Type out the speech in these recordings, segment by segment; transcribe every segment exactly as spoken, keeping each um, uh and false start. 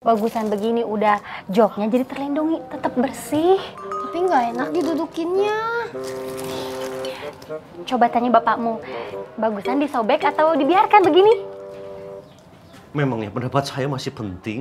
Bagusan begini udah joknya jadi terlindungi, tetap bersih. Tapi nggak enak didudukinnya. Coba tanya bapakmu, bagusan disobek atau dibiarkan begini? Memangnya pendapat saya masih penting?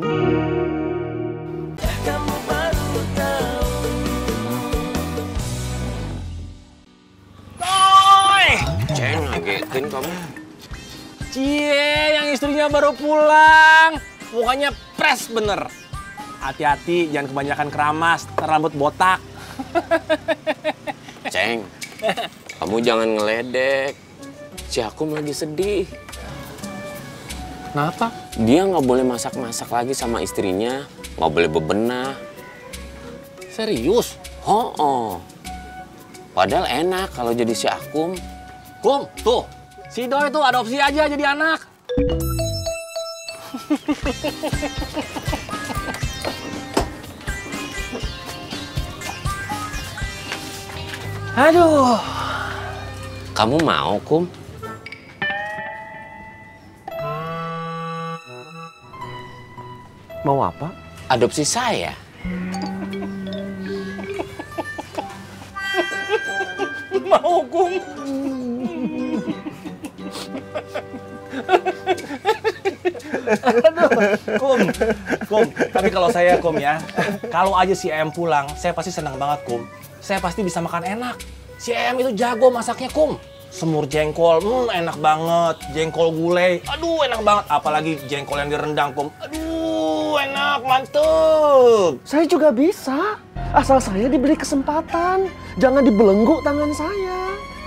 Toy! Ceng, ngagetin kamu. Cie, yang istrinya baru pulang. Mukanya pres bener. Hati-hati, jangan kebanyakan keramas, ntar rambut botak. Ceng, kamu jangan ngeledek. Si Akum lagi sedih. Kenapa? Dia nggak boleh masak-masak lagi sama istrinya, nggak boleh bebenah. Serius? Oh, oh. Padahal enak kalau jadi si Akum. Kum, tuh, si Doi tuh adopsi aja jadi anak. Aduh. Kamu mau, Kum? Mau apa? Adopsi saya. Mau, Kum. Aduh, Kum, Kum. Tapi kalau saya, Kum ya, kalau aja si Em pulang, saya pasti senang banget, Kum. Saya pasti bisa makan enak. Si Em itu jago masaknya, Kum. Semur jengkol, hmm, enak banget. Jengkol gulai, aduh enak banget. Apalagi jengkol yang direndang, Kum. Aduh, enak, mantep. Saya juga bisa. Asal saya diberi kesempatan. Jangan dibelenggu tangan saya.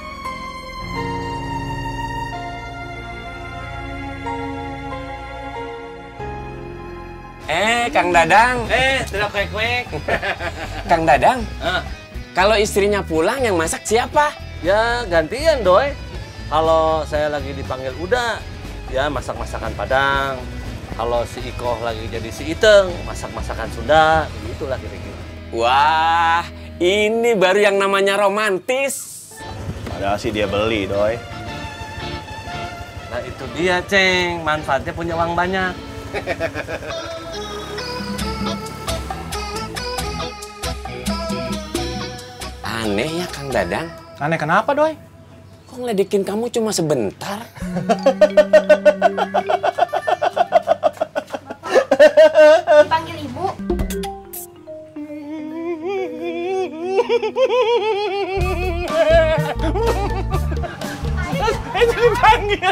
Eh, Kang Dadang. Eh, tidak kwek-kwek. Kang Dadang, Ah. kalau istrinya pulang yang masak siapa? Ya gantian Doi. Kalau saya lagi dipanggil Uda, ya masak-masakan Padang. Kalau si Ikoh lagi jadi si Iteng, masak-masakan Sunda. Begitulah kira-kira. Wah, ini baru yang namanya romantis. Padahal sih dia beli, Doi. Nah itu dia, Ceng. Manfaatnya punya uang banyak. Aneh ya, Kang Dadang. Aneh kenapa, Doi? Kok ngeledekin kamu cuma sebentar? Dipanggil ibu. Eh, jadi panggil.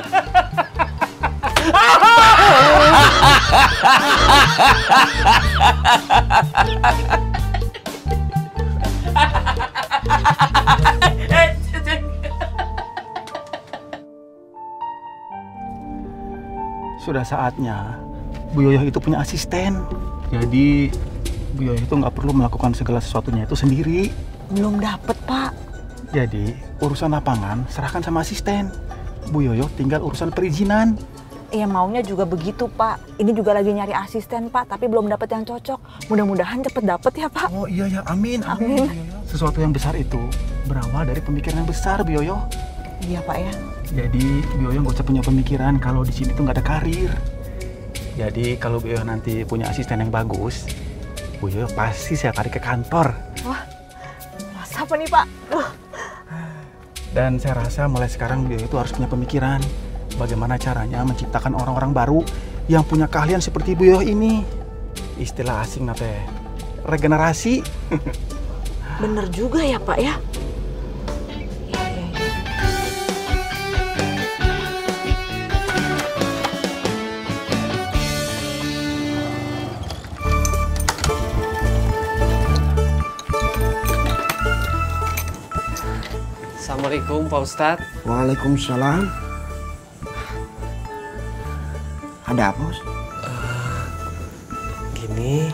Sudah saatnya Bu Yoyo itu punya asisten. Jadi Bu Yoyo itu nggak perlu melakukan segala sesuatunya itu sendiri. Belum dapet, Pak. Jadi urusan lapangan serahkan sama asisten. Bu Yoyo tinggal urusan perizinan. Iya maunya juga begitu, Pak. Ini juga lagi nyari asisten, Pak, tapi belum dapet yang cocok. Mudah-mudahan cepet dapet ya, Pak. Oh iya ya, amin, amin. Amin. Bu Yoyo. Sesuatu yang besar itu berawal dari pemikiran yang besar, Bu Yoyo. Iya, Pak ya. Jadi Bu Yoyo nggak usah punya pemikiran kalau di sini tuh nggak ada karir. Jadi kalau Bu Yoyo nanti punya asisten yang bagus, Bu Yoyo pasti saya tarik ke kantor. Wah, masa apa nih, Pak? Duh. Dan saya rasa mulai sekarang Bu Yoyo itu harus punya pemikiran bagaimana caranya menciptakan orang-orang baru yang punya keahlian seperti Bu Yoyo ini. Istilah asing nate, regenerasi. Bener juga ya, Pak ya. Iya, iya, iya. Assalamualaikum, Pak Ustadz. Waalaikumsalam. Ada apa, Bos? Gini,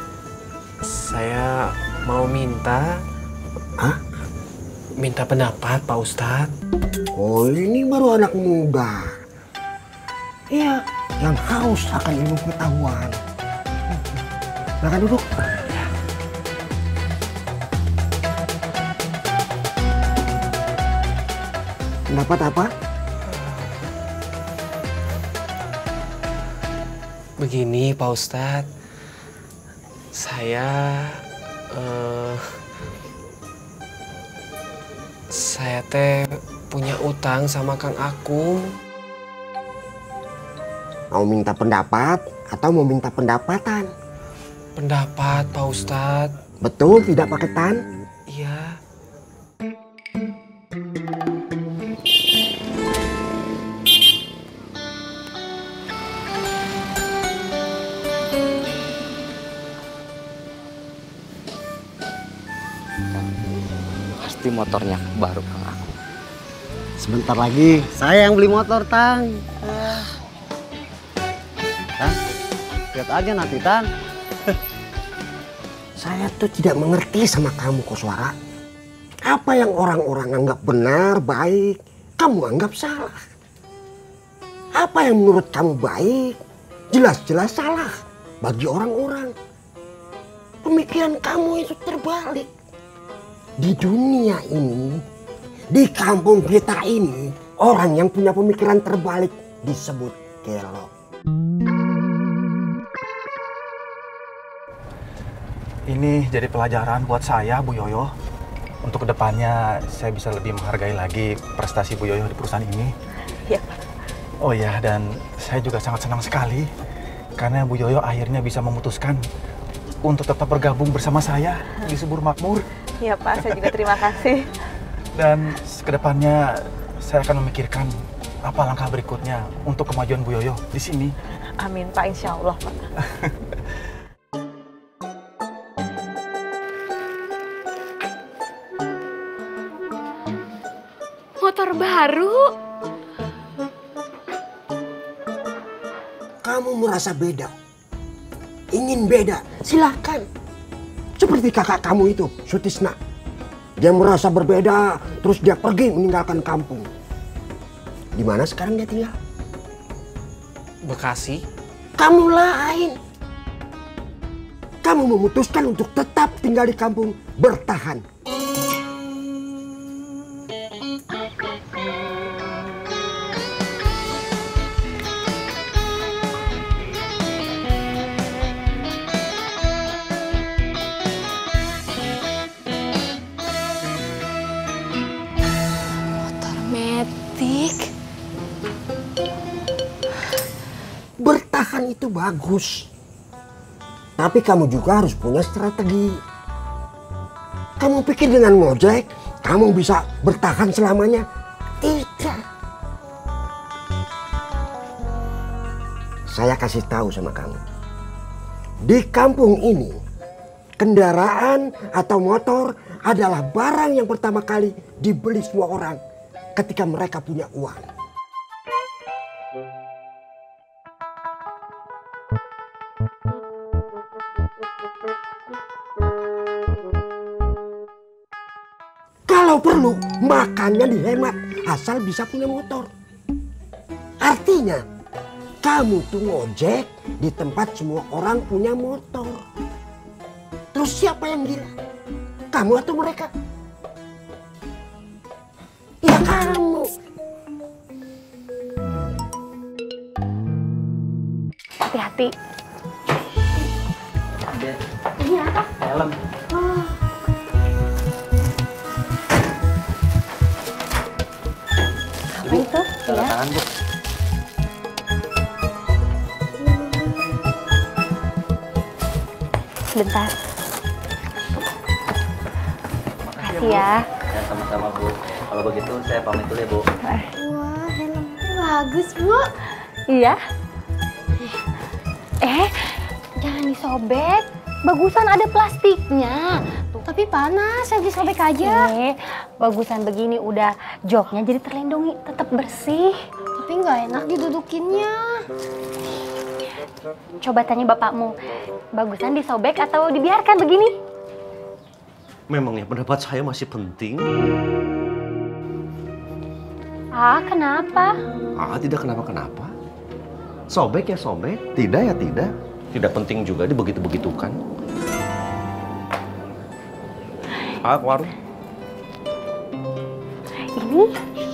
saya mau minta... Hah? Minta pendapat, Pak Ustadz. Oh, ini baru anak muda. Iya, yang haus akan ilmu pengetahuan. Silakan duduk. Pendapat apa? Begini, Pak Ustadz. Saya... Uh, saya teh punya utang sama Kang Akung. Mau minta pendapat atau mau minta pendapatan? Pendapat, Pak Ustadz. Betul, tidak pakai tan? Iya. Pasti motornya baru Kang Akung. Sebentar lagi saya yang beli motor, Tang. Tang, lihat aja nanti, Tang. Saya tuh tidak mengerti sama kamu, Koswara. Apa yang orang-orang anggap benar, baik, kamu anggap salah. Apa yang menurut kamu baik, jelas-jelas salah bagi orang-orang. Pemikiran kamu itu terbalik. Di dunia ini, di kampung kita ini, orang yang punya pemikiran terbalik disebut gelo. Ini jadi pelajaran buat saya, Bu Yoyo. Untuk kedepannya saya bisa lebih menghargai lagi prestasi Bu Yoyo di perusahaan ini. Iya. Oh ya, dan saya juga sangat senang sekali karena Bu Yoyo akhirnya bisa memutuskan untuk tetap bergabung bersama saya di Subur Makmur. Iya Pak, saya juga terima kasih. Dan kedepannya saya akan memikirkan apa langkah berikutnya untuk kemajuan Bu Yoyo di sini. Amin Pak, insya Allah Pak. Motor baru. Kamu merasa beda, ingin beda, silakan. Seperti kakak kamu itu, Sutisna. Dia merasa berbeda, terus dia pergi meninggalkan kampung. Di mana sekarang dia tinggal? Bekasi. Kamu lain. Kamu memutuskan untuk tetap tinggal di kampung, bertahan. Bertahan itu bagus. Tapi kamu juga harus punya strategi. Kamu pikir dengan ngojek, kamu bisa bertahan selamanya? Tidak. Saya kasih tahu sama kamu. Di kampung ini, kendaraan atau motor adalah barang yang pertama kali dibeli semua orang ketika mereka punya uang. Kalau perlu, makannya dihemat asal bisa punya motor. Artinya, kamu tuh ngojek di tempat semua orang punya motor. Terus siapa yang gila? Kamu atau mereka? Ya kamu. Hati-hati. Ini apa? Helm. Oh. Apa itu? Tanda Ya. tangan, Bu. Sebentar. Makasih ya. Ya, sama-sama, Bu. Kalau begitu saya pamit dulu ya, Bu. Wah, helmnya bagus, Bu. Iya. Eh, jangan disobek. Bagusan ada plastiknya. Tuh. Tapi panas, saya disobek aja. Eh, bagusan begini udah joknya jadi terlindungi, tetap bersih. Tapi nggak enak didudukinnya. Coba tanya bapakmu, bagusan disobek atau dibiarkan begini? Memangnya pendapat saya masih penting? Ah, kenapa? Ah, tidak kenapa-kenapa. Sobek ya sobek, tidak ya tidak. Tidak penting juga dibegitu-begitukan. Ah, ke warung. Ini